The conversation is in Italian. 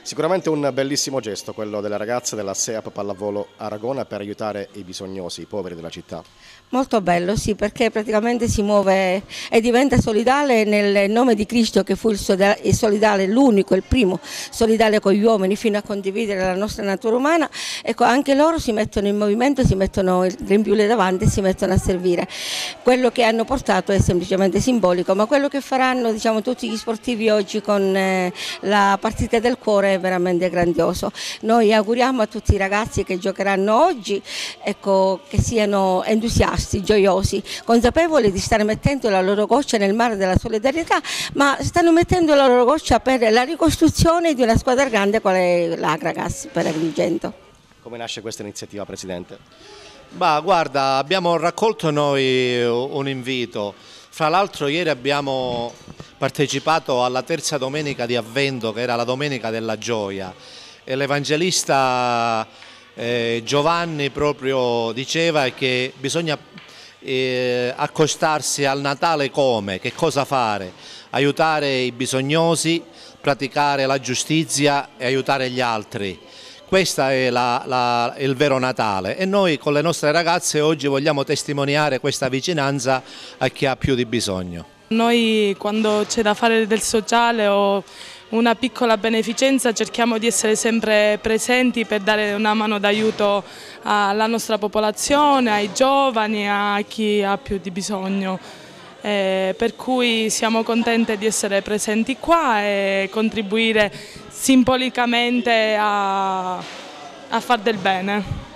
Sicuramente un bellissimo gesto quello delle ragazze della SEAP Pallavolo Aragona per aiutare i bisognosi, i poveri della città. Molto bello, sì, perché praticamente si muove e diventa solidale nel nome di Cristo, che fu il solidale, l'unico, il primo solidale con gli uomini fino a condividere la nostra natura umana. Ecco, anche loro si mettono in movimento, si mettono il grembiule davanti e si mettono a servire. Quello che hanno portato è semplicemente simbolico, ma quello che faranno, diciamo, tutti gli sportivi oggi con la partita del cuore è veramente grandioso. Noi auguriamo a tutti i ragazzi che giocheranno oggi, ecco, che siano entusiasti, gioiosi, consapevoli di stare mettendo la loro goccia nel mare della solidarietà, ma stanno mettendo la loro goccia per la ricostruzione di una squadra grande quale l'Agragas per Agrigento. Come nasce questa iniziativa, Presidente? Guarda, abbiamo raccolto noi un invito. Fra l'altro ieri abbiamo partecipato alla terza domenica di Avvento, che era la Domenica della Gioia, e l'Evangelista Giovanni proprio diceva che bisogna accostarsi al Natale come? Che cosa fare? Aiutare i bisognosi, praticare la giustizia e aiutare gli altri. Questo è il vero Natale e noi con le nostre ragazze oggi vogliamo testimoniare questa vicinanza a chi ha più di bisogno. Noi quando c'è da fare del sociale o una piccola beneficenza cerchiamo di essere sempre presenti per dare una mano d'aiuto alla nostra popolazione, ai giovani, a chi ha più di bisogno. Per cui siamo contenti di essere presenti qua e contribuire simbolicamente a far del bene.